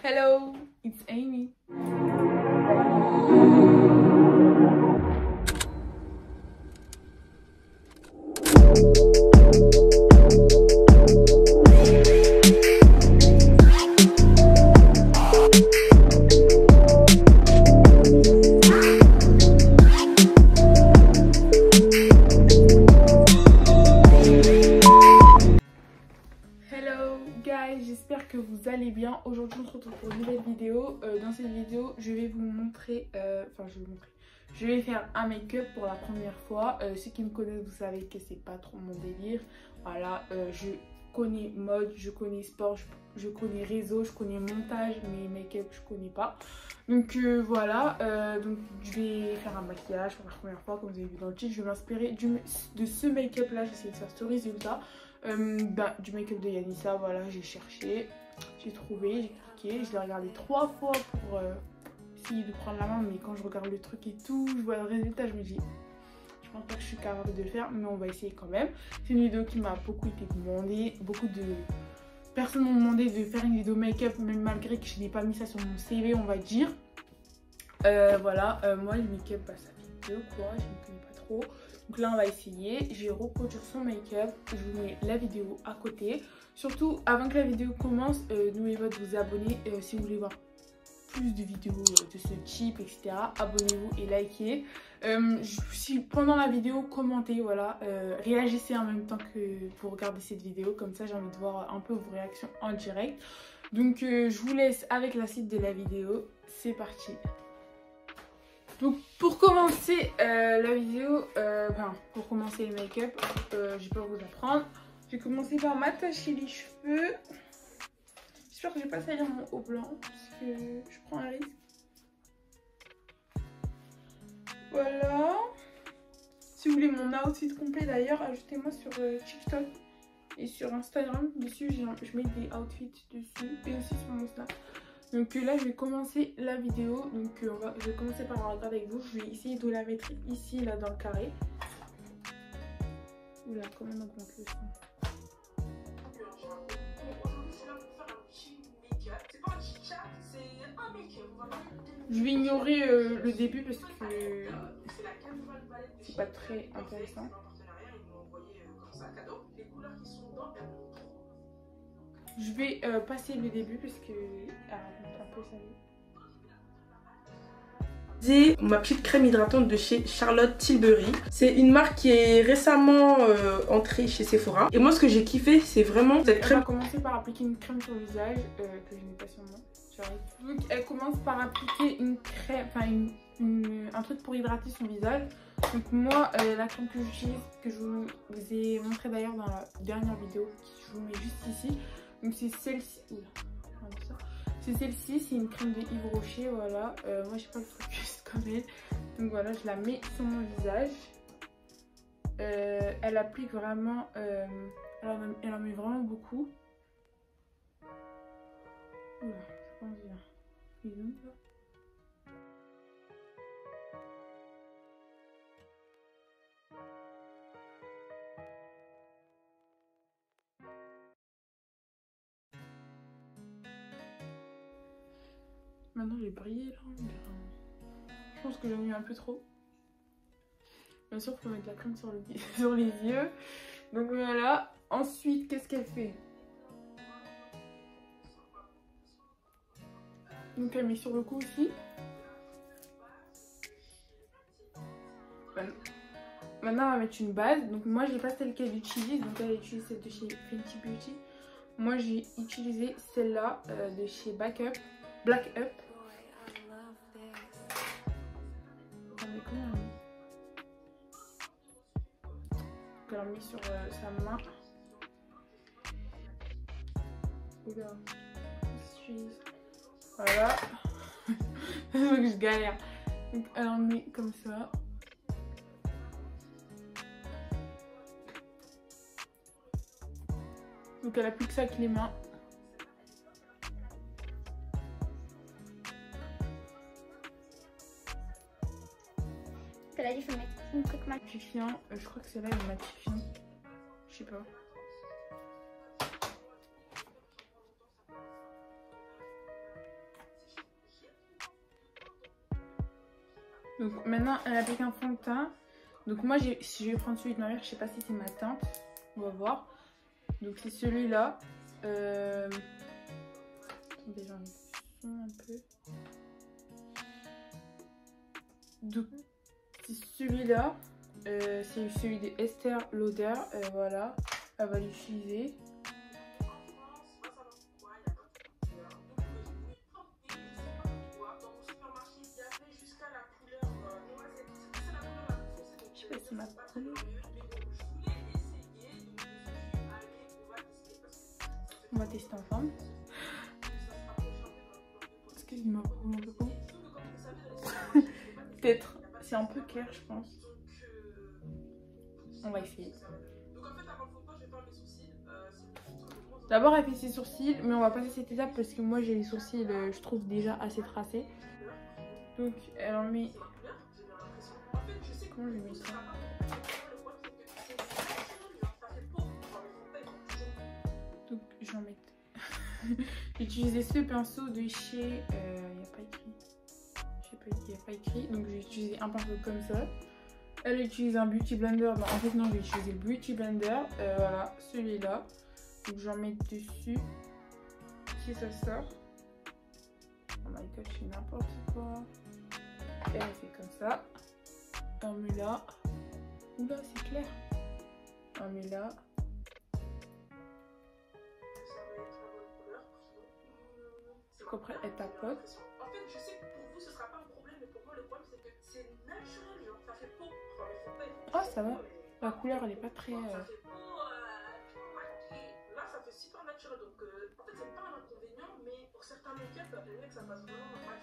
Hello, it's Amy. J'espère que vous allez bien. Aujourd'hui on se retrouve pour une nouvelle vidéo. Dans cette vidéo je vais vous montrer, je vais faire un make-up pour la première fois. Ceux qui me connaissent, vous savez que c'est pas trop mon délire. Voilà, je connais mode, je connais sport, je connais réseau, je connais montage, mais make-up je connais pas. Donc voilà, donc je vais faire un maquillage pour la première fois comme vous avez vu dans le titre. Je vais m'inspirer de ce make-up là, j'essaie de faire ce résultat. Du make-up de Yanissa, voilà, j'ai cherché, j'ai trouvé, j'ai cliqué, je l'ai regardé 3 fois pour essayer de prendre la main, mais quand je regarde le truc et tout, je vois le résultat, je me dis, je pense pas que je suis capable de le faire, mais on va essayer quand même. C'est une vidéo qui m'a beaucoup été demandée, beaucoup de personnes m'ont demandé de faire une vidéo make-up, même malgré que je n'ai pas mis ça sur mon CV, on va dire. Voilà, moi le make-up, ça fait 2 quoi, je ne connais pas trop. Donc là on va essayer, je vais reproduire son make-up, je vous mets la vidéo à côté. Surtout avant que la vidéo commence, n'oubliez pas de vous abonner si vous voulez voir plus de vidéos de ce type, etc. Abonnez-vous et likez. Si pendant la vidéo, commentez, voilà, réagissez en même temps que vous regardez cette vidéo, comme ça j'ai envie de voir un peu vos réactions en direct. Donc je vous laisse avec la suite de la vidéo, c'est parti. Donc pour commencer la vidéo, pour commencer le make-up, je vais pas vous apprendre. Je vais commencer par m'attacher les cheveux. J'espère que je vais pas salir mon haut blanc parce que je prends un risque. Voilà. Si vous voulez mon outfit complet d'ailleurs, ajoutez-moi sur TikTok et sur Instagram. Dessus je mets des outfits dessus et aussi sur mon Snap. Donc là je vais commencer la vidéo, donc je vais commencer par la regarder avec vous. Je vais essayer de la mettre ici, là dans le carré. Oula, comment on augmente le son? Je vais ignorer le début parce que c'est pas très intéressant. Je vais passer le début parce que un peu ça. J'ai ma petite crème hydratante de chez Charlotte Tilbury. C'est une marque qui est récemment entrée chez Sephora. Et moi ce que j'ai kiffé c'est vraiment cette crème. Elle va commencer par appliquer une crème sur le visage que je n'ai pas sur moi. Donc elle commence par appliquer une crème, un truc pour hydrater son visage. Donc moi la crème que j'utilise, que je vous ai montré d'ailleurs dans la dernière vidéo, je vous mets juste ici. Donc c'est celle-ci. C'est celle-ci, c'est une crème de Yves Rocher, voilà. Moi j'ai pas le focus comme elle. Donc voilà, je la mets sur mon visage. Elle applique vraiment, elle en met vraiment beaucoup. Oula, je pense bien. Il est où, là? Maintenant j'ai brillé là, je pense que j'ai mis un peu trop. Bien sûr, il faut mettre la crème sur les yeux. Donc voilà. Ensuite, qu'est-ce qu'elle fait? Donc elle met sur le cou aussi. Maintenant, on va mettre une base. Donc moi, j'ai pas celle qu'elle utilise. Donc elle utilise celle de chez Fenty Beauty. Moi, j'ai utilisé celle-là de chez Black Up. Elle a mis sur sa main. Oula. Voilà. Donc je galère. Donc elle en met comme ça. Donc elle applique ça avec les mains. Elle a dit qu'il faut mettre une truc matifiant. Je crois que c'est là le matifiant. Je sais pas. Donc maintenant elle applique un fond de teint. Donc moi je vais prendre celui de ma mère, je sais pas si c'est ma teinte, on va voir. Donc c'est celui-là. Attendez, j'en ai un peu. Donc c'est celui-là. C'est celui de Estée Lauder. Voilà, elle va l'utiliser. Je sais pas si ma couleur. On va tester ensemble. Est-ce qu'il m'a un peu beau? Peut-être. C'est un peu clair, je pense. On va essayer. D'abord, elle fait ses sourcils, mais on va passer cette étape parce que moi j'ai les sourcils, je trouve déjà assez tracés. Donc, elle en met. Comment je mets ça? Donc, j'en mets. J'ai utilisé ce pinceau de chez. Il n'y a pas écrit. Je sais pas, il n'y a pas écrit. Donc, j'ai utilisé un pinceau comme ça. Elle utilise un Beauty Blender. Non, en fait, non, j'ai utilisé le Beauty Blender. Voilà, celui-là. Donc, j'en mets dessus. Si ça sort. Oh my god, je fais n'importe quoi. Elle fait comme ça. On met là. Oula, c'est clair. On met là. Donc après, elle tapote. En fait, je sais que pour vous, ce sera pas un problème, mais pour moi, le problème, c'est que c'est naturel, genre, ça fait peau. Oh, ça va. La couleur, elle est pas très. Ça fait peau, là, ça fait super naturel. Donc, en fait, c'est pas un inconvénient, mais pour certains make-up, le mec, ça passe vraiment mal.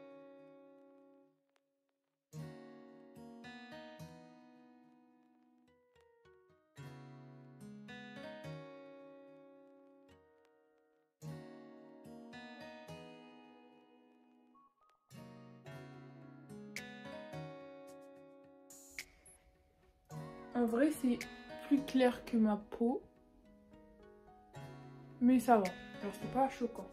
En vrai, c'est plus clair que ma peau. Mais ça va. Alors, c'est pas choquant.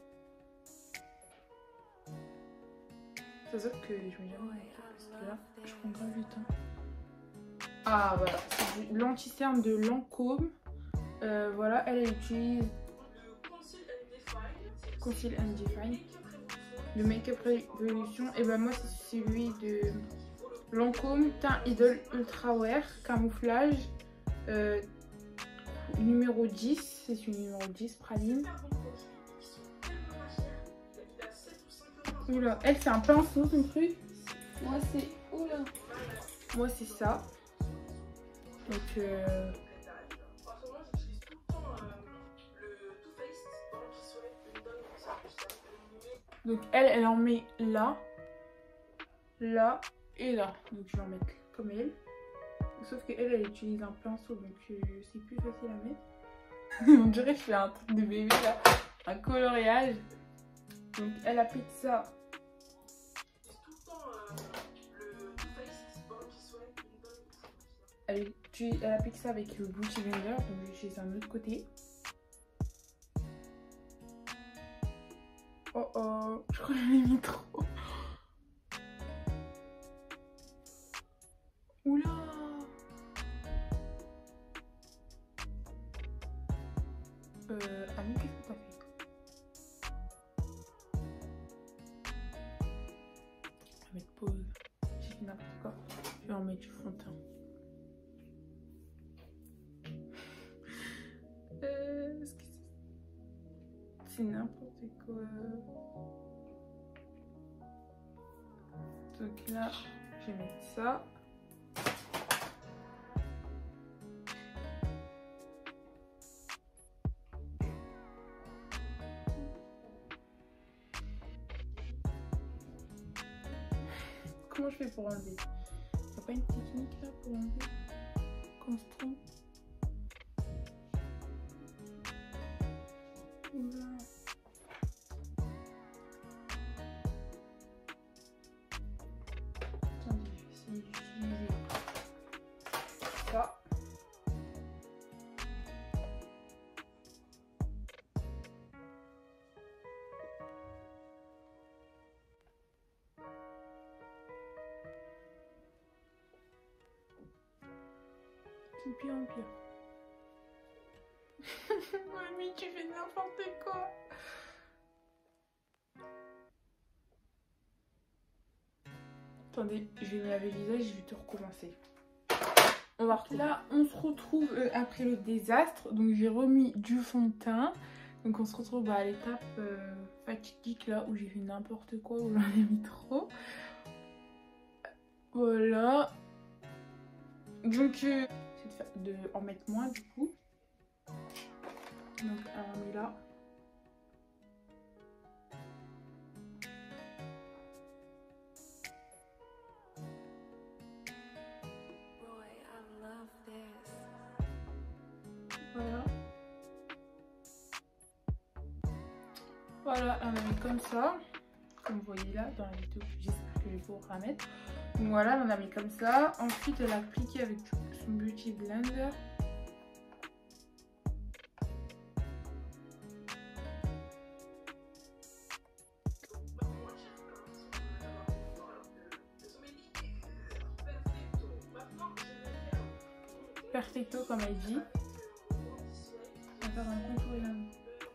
Ça veut que je me dis, ouais, parce que là, je prends grave du temps. Ah, voilà. C'est de l'anti-cerne de Lancôme. Voilà, elle utilise Conceal and Define. Le Make-up Révolution. Et ben, moi, c'est celui de Lancôme Teint Idol Ultra Wear Camouflage numéro 10. C'est une numéro 10 praline. Oula, elle c'est un pinceau son truc. Moi c'est. Oula. Moi c'est ça. Donc donc elle en met là, là et là. Donc je vais en mettre comme elle. Sauf qu'elle utilise un pinceau, donc c'est plus facile à mettre. On dirait que je fais un truc de bébé là, un coloriage. Donc elle applique ça. Elle applique ça avec le Beauty Blender, donc j'utilise un autre côté. Oh oh, je crois que je l'ai mis trop. Oula. Annie, qu'est-ce que t'as fait? Je vais mettre pause. J'ai fait n'importe quoi. Je vais en mettre du fond de teint. C'est n'importe quoi. Donc là, je vais mettre ça. Comment je fais pour enlever? Y'a pas une technique là pour enlever quand on se trompe? Oula. Attendez, je vais essayer d'utiliser ça. de pire en pire. Mamie, tu fais n'importe quoi. Attendez, je vais me laver le visage et je vais tout recommencer. On va retrouver. Là, on se retrouve après le désastre. Donc, j'ai remis du fond de teint. Donc, on se retrouve à l'étape fatidique là où j'ai fait n'importe quoi, où j'en ai mis trop. Voilà. Donc, c'est de en mettre moins du coup. Donc, on met là. Voilà. Voilà, on a mis comme ça. Comme vous voyez là dans la vidéo, j'espère que je vais pouvoir la mettre. Donc voilà, on a mis comme ça. Ensuite, elle a appliqué avec son Beauty Blender. Perfecto comme elle dit. On va faire un contouring.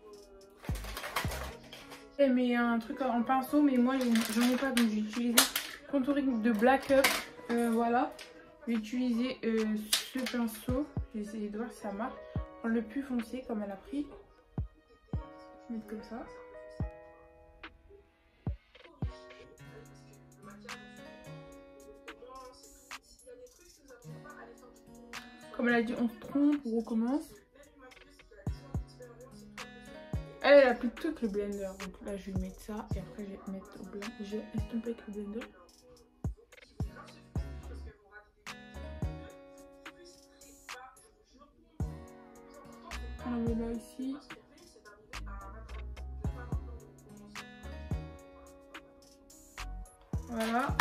Elle met un truc en pinceau, mais moi j'en ai pas, donc j'ai utilisé contouring de Black Up. Voilà, j'ai utilisé ce pinceau. J'ai essayé de voir si ça marche. Prendre le plus foncé comme elle a pris. Je vais mettre comme ça. Comme elle a dit, on se trompe, on recommence. Elle a plus que le blender. Donc là, je vais mettre ça et après, je vais mettre au blanc. Je vais estomper avec le blender. On met là ici. Voilà.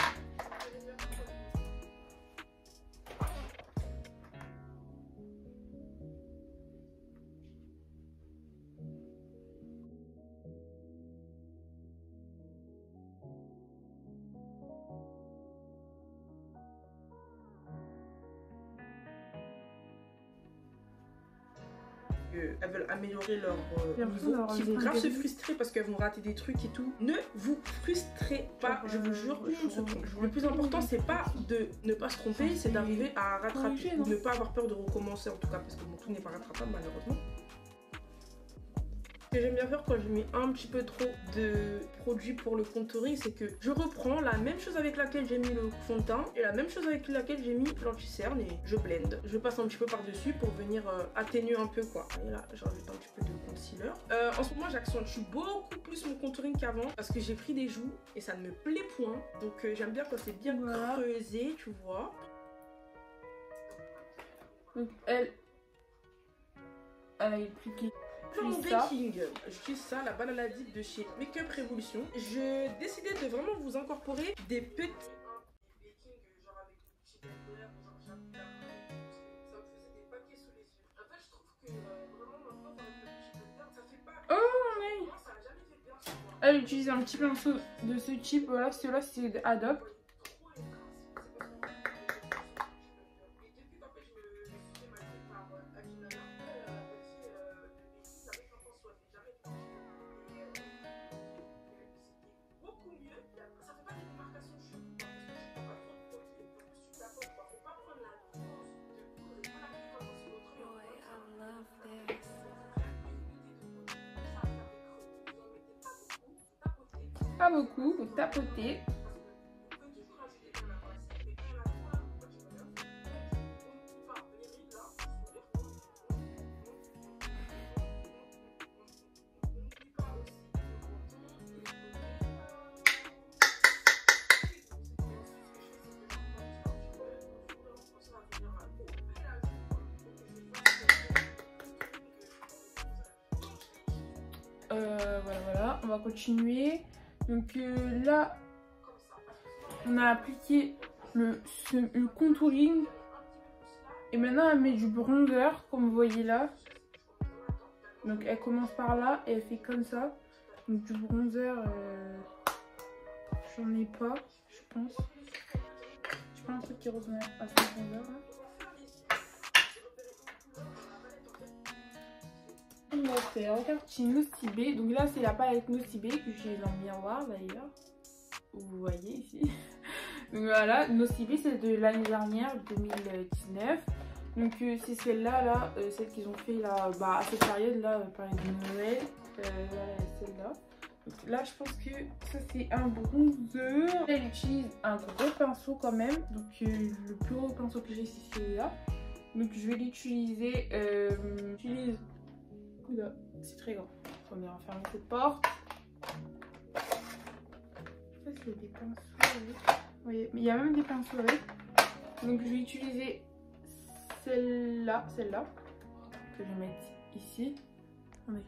Elles veulent améliorer leur niveau, qui vont grave se frustrer parce qu'elles vont rater des trucs et tout. Ne vous frustrez pas, je vous jure, on se trompe. Le plus important, c'est pas de ne pas se tromper, c'est d'arriver à rattraper ou ne pas avoir peur de recommencer en tout cas, parce que bon, tout n'est pas rattrapable malheureusement. Ce que j'aime bien faire quand je mets un petit peu trop de produit pour le contouring, c'est que je reprends la même chose avec laquelle j'ai mis le fond de teint et la même chose avec laquelle j'ai mis l'anti-cerne et je blende. Je passe un petit peu par-dessus pour venir atténuer un peu quoi. Et là, j'ajoute un petit peu de concealer. En ce moment, j'accentue beaucoup plus mon contouring qu'avant parce que j'ai pris des joues et ça ne me plaît point. Donc j'aime bien quand c'est bien creusé, tu vois. Donc elle a appliqué. Mon baking, j'utilise ça, la banana dip de chez Makeup Revolution. Je décidais de vraiment vous incorporer des petits Elle utilise un petit pinceau de ce type, voilà, celui-là c'est de Adobe. Pas beaucoup, donc tapoter. Voilà, on va continuer. Donc là, on a appliqué le contouring. Et maintenant, elle met du bronzer, comme vous voyez là. Donc elle commence par là et elle fait comme ça. Donc du bronzer, j'en ai pas, je pense. J'ai pas un truc qui ressemble à ce bronzer là. notre regard chez Nocibé. Donc là, c'est la palette Nocibé que je les aime bien voir d'ailleurs. Vous voyez ici. Donc voilà, Nocibé, c'est de l'année dernière, 2019. Donc c'est celle-là, là, celle qu'ils ont fait là, à cette période là, période de Noël. Voilà, celle-là. Donc là, je pense que ça c'est un bronzer. Elle utilise un gros pinceau quand même. Donc le plus gros pinceau que j'ai, c'est celui-là. Donc je vais l'utiliser. J'utilise. Oula, c'est très grand. On va refermer cette porte. Je sais pas s'il y a des pinceaux avec. Oui, mais il y a même des pinceaux avec. Donc je vais utiliser celle-là, que je vais mettre ici. Attendez.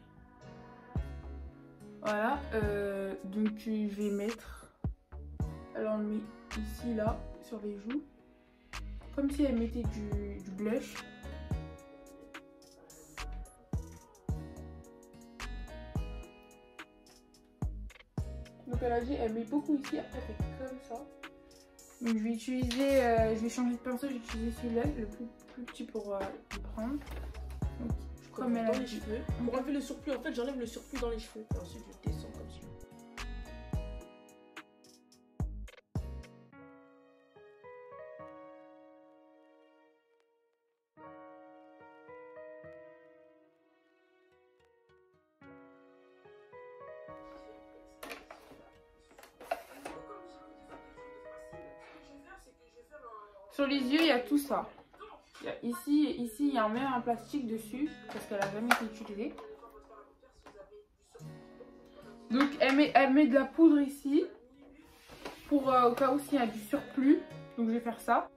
Voilà, donc je vais mettre. Alors on le met ici, là, sur les joues. Comme si elle mettait du blush. Donc elle a dit, elle met beaucoup ici, après elle fait comme ça. Donc je vais utiliser, je vais changer de pinceau, je vais utiliser celui-là, le plus petit pour le prendre. Donc, comme elle a dans les dit. cheveux. Pour enlever le surplus, en fait j'enlève le surplus dans les cheveux. Et ensuite je descends comme ça. Sur les yeux, il y a tout ça. Ici, il y a même un plastique dessus, parce qu'elle n'a jamais été utilisée. Donc, elle met de la poudre ici, pour au cas où s'il y a du surplus. Donc, je vais faire ça.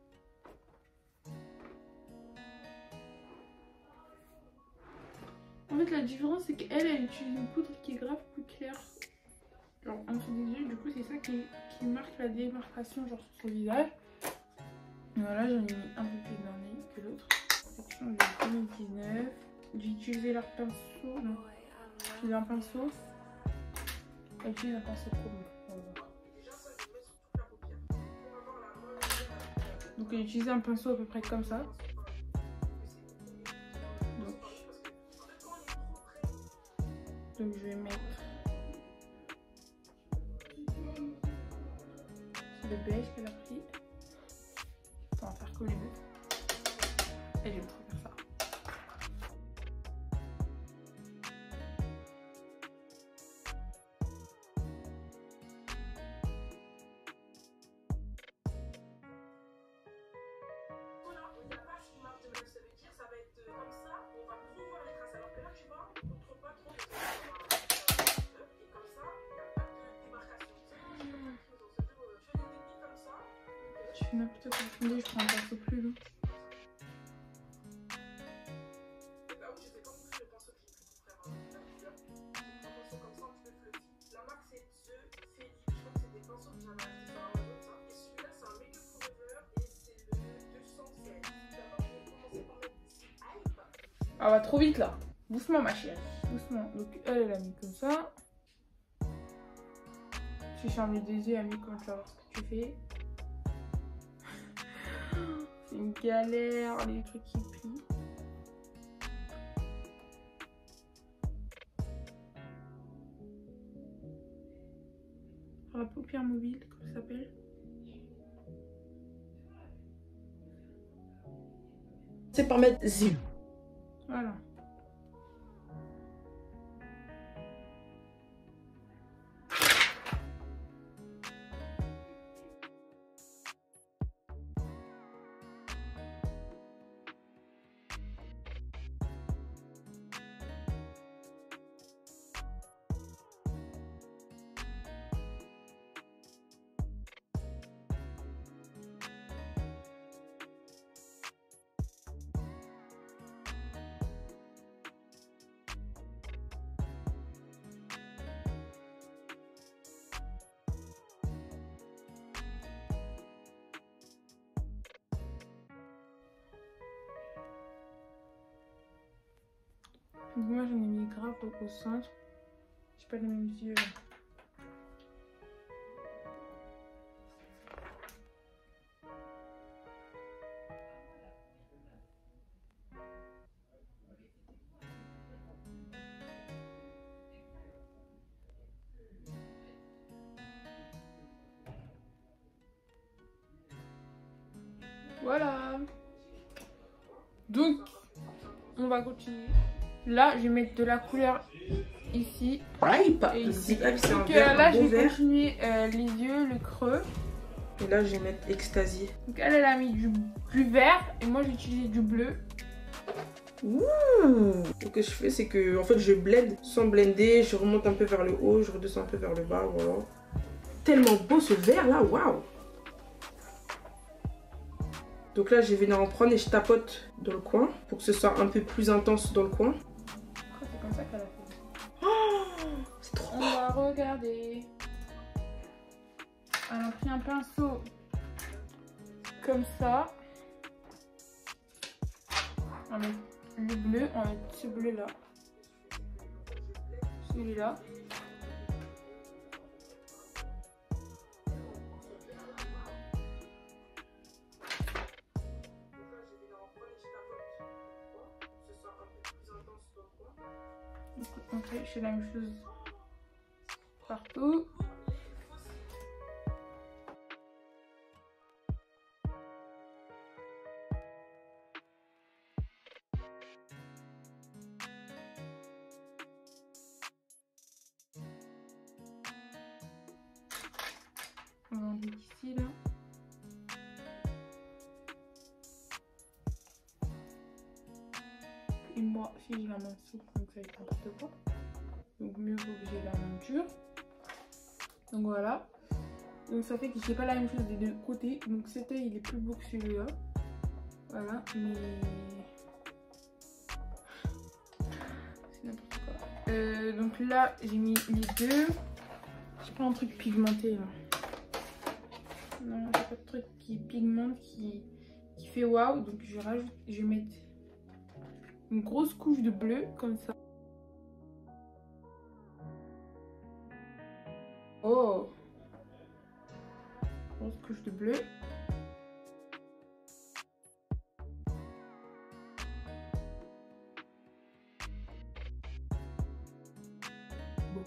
En fait, la différence, c'est qu'elle utilise une poudre qui est grave plus claire. Genre, en dessous des yeux, du coup, c'est ça qui marque la démarcation, genre, sur son visage. Voilà, j'en ai mis un peu plus dans l'œil que l'autre. Section de 2019. J'ai utilisé leur pinceau. Non, j'ai utilisé un pinceau. Elle utilise un pinceau commun. Donc, j'ai utilisé un pinceau à peu près comme ça. Donc je vais mettre le beige qu'elle a pris. On va faire comme je veux. Et j'aime trop faire ça. Je fais n'importe quoi. Attendez, je prends un pinceau plus long. Ah, va trop vite là. Doucement ma chérie. Doucement. Donc elle a mis comme ça. Tu fermes les deux yeux, elle a mis comme ça. Ce que tu fais. C'est une galère, les trucs qui plient. La paupière mobile, comme ça s'appelle. C'est par mettre ZIL. Voilà. Donc moi j'en ai mis grave au centre. J'ai pas les mêmes yeux là. Voilà. Donc, on va continuer. Là, je vais mettre de la couleur ici. Et ici. C'est un Donc vert, là, un je beau vais vert. continuer les yeux, le creux. Et là, je vais mettre Ecstasy. Donc elle a mis du vert et moi j'ai utilisé du bleu. Ouh. Ce que je fais, c'est que en fait, je blende sans blender. Je remonte un peu vers le haut, je redescends un peu vers le bas. Voilà. Tellement beau ce vert là, waouh! Donc là, je vais venir en prendre et je tapote dans le coin pour que ce soit un peu plus intense dans le coin. C'est comme ça qu'elle a fait. Oh, c'est trop On beau. va regarder. Elle a pris un pinceau comme ça. On va mettre le bleu, on va mettre ce bleu là. Celui-là. Ok, je fais la même chose partout. On va enlever ici là. Et moi, si j'ai la main souple, donc ça va être n'importe quoi. Donc mieux vaut que j'ai la main dure. Donc voilà. Donc ça fait que j'ai pas la même chose des deux côtés. Donc cet œil il est plus beau que celui-là. Voilà, mais c'est n'importe quoi. Donc là j'ai mis les deux. J'ai pas un truc pigmenté là. Non, j'ai pas de truc qui pigmente, qui fait waouh. Donc je vais mettre une grosse couche de bleu comme ça. Oh, grosse couche de bleu. Bon.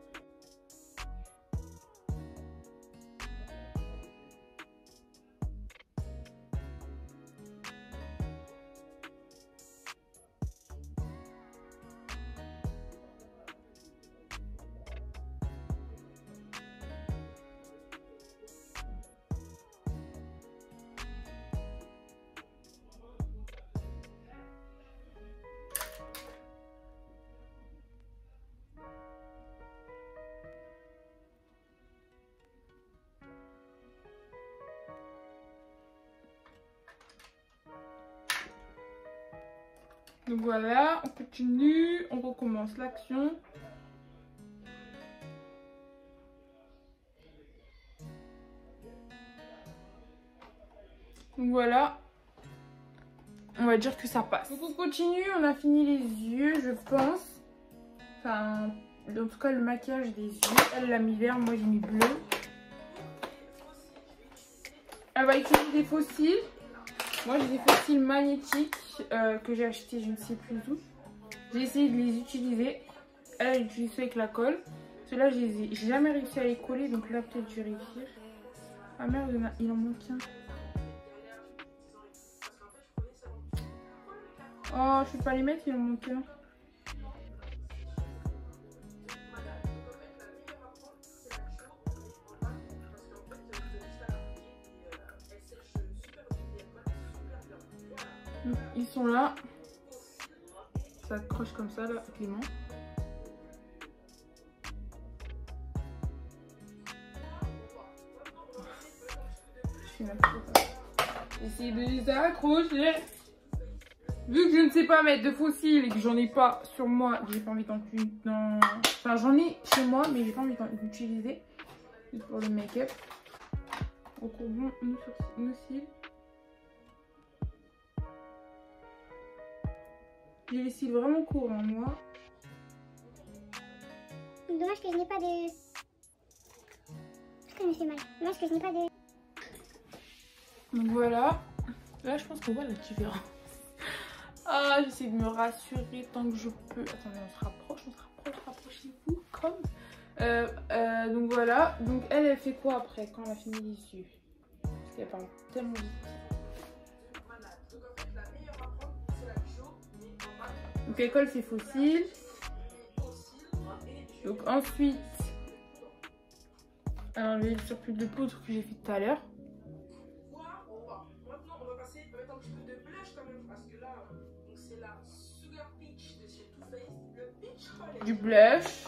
Donc voilà, on continue, on recommence l'action. Donc voilà, on va dire que ça passe. Donc on continue, on a fini les yeux, je pense. Enfin, en tout cas le maquillage des yeux. Elle l'a mis vert, moi j'ai mis bleu. Elle va utiliser des faux cils. Moi j'ai des faux cils magnétiques que j'ai acheté je ne sais plus où. J'ai essayé de les utiliser. Elle utilise ceux avec la colle. Ceux-là j'ai jamais réussi à les coller, donc là peut-être je vais réussir. Ah merde, il en manque un. Oh, je peux pas les mettre, il en manque un. Donc, ils sont là. Ça accroche comme ça là, avec les mains. J'essaie de les accrocher. Vu que je ne sais pas mettre de faux cils et que j'en ai pas sur moi, j'ai pas envie d'en... Enfin, j'en ai chez moi, mais j'ai pas envie d'en utiliser. Juste pour le make-up. Recouvrons nos cils. J'ai les cils vraiment courts, hein, moi. Dommage que je n'ai pas de... Parce que je me fais mal. Dommage que je n'ai pas de... Donc voilà. Là, je pense qu'on voit la différence. Ah, j'essaie de me rassurer tant que je peux. Attendez, on se rapproche, rapprochez-vous comme. Donc voilà. Donc elle fait quoi après quand elle a fini les yeux? Parce qu'elle parle tellement vite. Donc elle colle ses faux cils. Donc ensuite, elle a enlevé le surplus de poudre que j'ai fait tout à l'heure. Maintenant, on va passer avec un petit peu de blush quand même, parce que là, c'est la Sugar Peach de chez Too Faced. Le peach color. Du blush.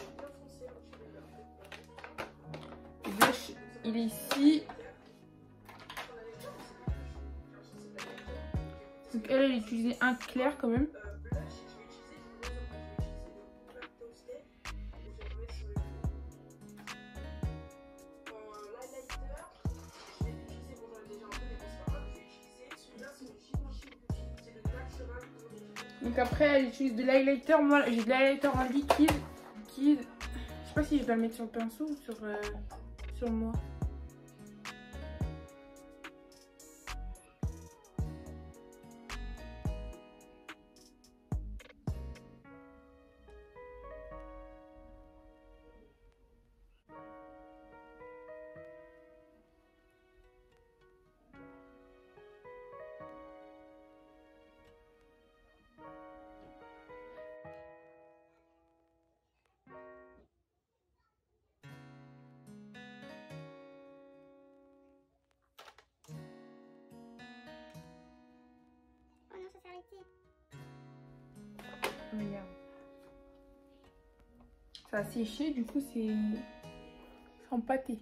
Le blush, il est ici. Donc elle a utilisé un clair quand même. Donc après elle utilise de l'highlighter. Moi j'ai de l'highlighter en liquide. Je sais pas si je dois le mettre sur le pinceau ou sur moi. Oh non, ça s'est arrêté. Regarde. Ça a séché, du coup c'est empâté.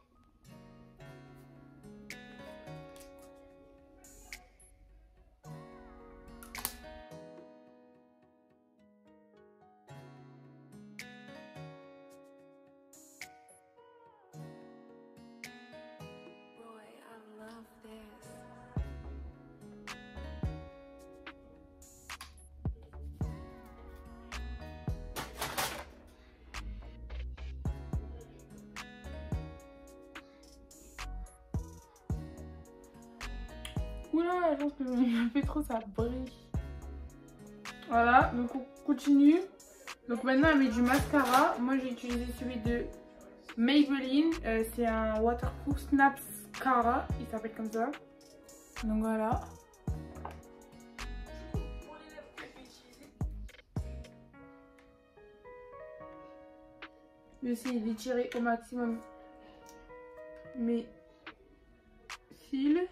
Oula, je pense que j'ai fait trop, ça brille. Voilà, donc on continue. Donc maintenant elle met du mascara. Moi j'ai utilisé celui de Maybelline. C'est un Waterproof Snap Mascara. Il s'appelle comme ça. Donc voilà. Je vais essayer d'étirer au maximum mes cils.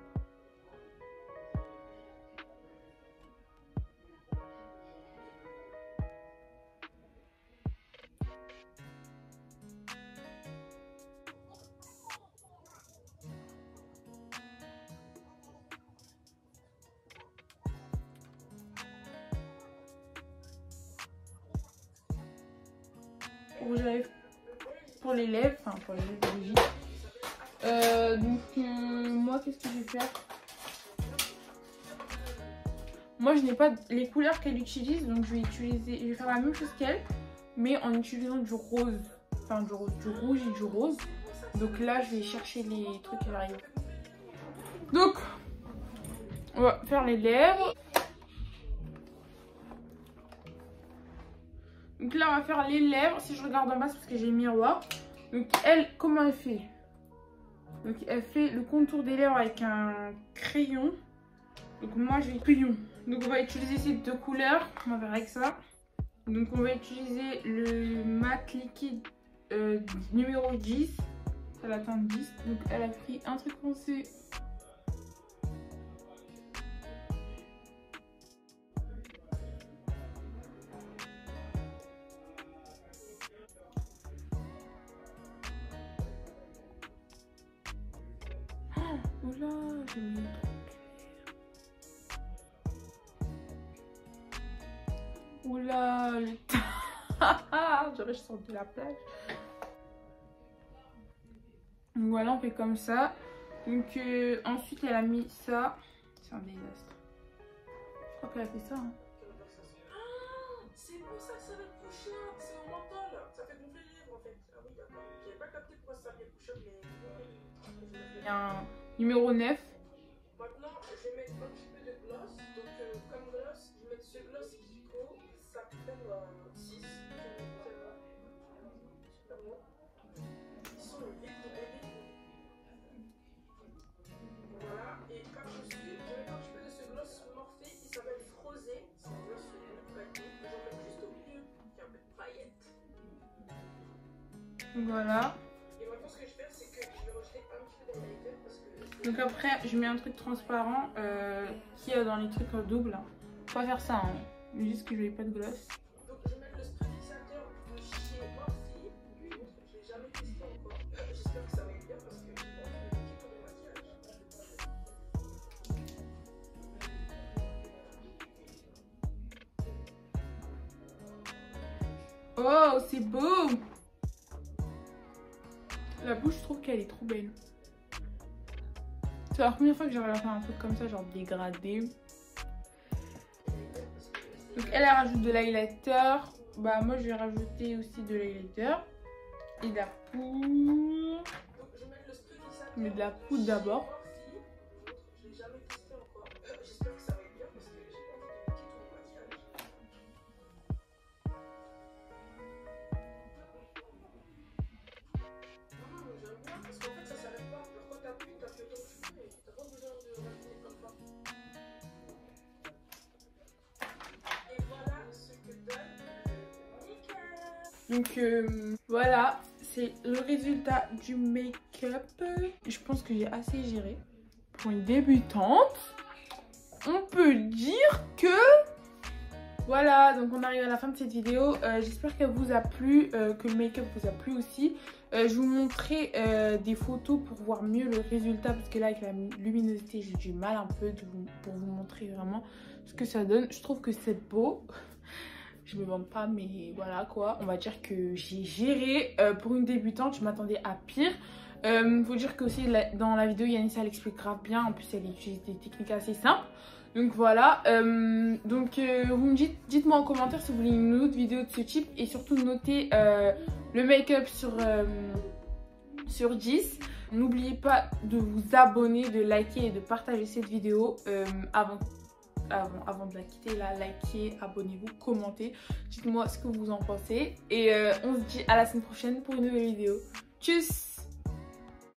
Rouge à lèvres pour les lèvres, enfin pour les lèvres d'origine. Moi qu'est-ce que je vais faire? Moi je n'ai pas les couleurs qu'elle utilise, donc je vais faire la même chose qu'elle, mais en utilisant du rose, enfin du rouge et du rose. Donc là je vais chercher les trucs qui arrivent. Donc on va faire les lèvres. Donc là on va faire les lèvres. Si je regarde en bas c'est parce que j'ai le miroir. Donc elle, comment elle fait? Donc elle fait le contour des lèvres avec un crayon. Donc moi je vais crayon. Donc on va utiliser ces deux couleurs. On va faire avec ça. Donc on va utiliser le mat liquide numéro 10. C'est la teinte 10. Donc elle a pris un truc foncé. Oula, j'ai mis trop clair. Oula, le j'aurais sorti la plage. Donc voilà, on fait comme ça. Donc ensuite, elle a mis ça. C'est un désastre. Je crois qu'elle a fait ça. Hein. C'est pour ça que ça va être push-up, c'est au menthol, ça fait gonfler les lèvres en fait. Ah oui, d'accord. J'avais pas capté pourquoi ça s'appelait push-up, mais. Il y a un numéro 9. Maintenant, je vais mettre un petit peu de gloss. Donc, comme gloss, je vais mettre ce gloss Kiko. Ça s'appelle 6. Super bon. Ils sont le vitres bébé. Voilà. Et par-dessus, je vais mettre un petit peu de ce gloss Morphe qui s'appelle Frosé. C'est un gloss de qualité. Voilà. Et maintenant, ce que je vais faire, c'est que je vais rejeter un petit peu d'highlighter parce que. Donc après, je mets un truc transparent qu'il y a dans les trucs doubles. Faut pas faire ça, hein. Juste que je n'ai pas de gloss. Donc, je vais mettre le spray fixateur de chez Morphe. Je l'ai jamais testé encore. J'espère que ça va être bien parce que j'ai pas envie de mettre pour le maquillage. Oh, c'est beau! La bouche, je trouve qu'elle est trop belle. C'est la première fois que j'arrive à faire un truc comme ça, genre dégradé. Donc elle rajoute de l'highlighter. Bah moi je vais rajouter aussi de l'highlighter. Et de la poudre. Je mets de la poudre d'abord. Je l'ai jamais testé encore. J'espère que ça va être bien parce que j'ai pas envie de mettre pour le maquillage. Non, j'aime bien parce qu'en fait ça s'arrête pas. Quand t'appuies autant que tu veux et t'as pas besoin de rajouter comme ça. Et voilà ce que donne le make-up. Donc voilà, c'est le résultat du make-up. Je pense que j'ai assez géré. Pour une débutante, on peut dire que... Voilà, donc on arrive à la fin de cette vidéo. J'espère qu'elle vous a plu, que le make-up vous a plu aussi. Je vous montrerai des photos pour voir mieux le résultat. Parce que là, avec la luminosité, j'ai du mal un peu pour vous montrer vraiment ce que ça donne. Je trouve que c'est beau. Je me vante pas, mais voilà quoi. On va dire que j'ai géré. Pour une débutante, je m'attendais à pire. Faut dire que aussi dans la vidéo, Yanissa elle explique grave bien. En plus, elle utilise des techniques assez simples. Donc voilà. Vous me dites-moi en commentaire si vous voulez une autre vidéo de ce type. Et surtout, notez le make-up sur 10. N'oubliez pas de vous abonner, de liker et de partager cette vidéo avant de la quitter, là, likez, abonnez-vous, commentez, dites-moi ce que vous en pensez et on se dit à la semaine prochaine pour une nouvelle vidéo. Tchuss!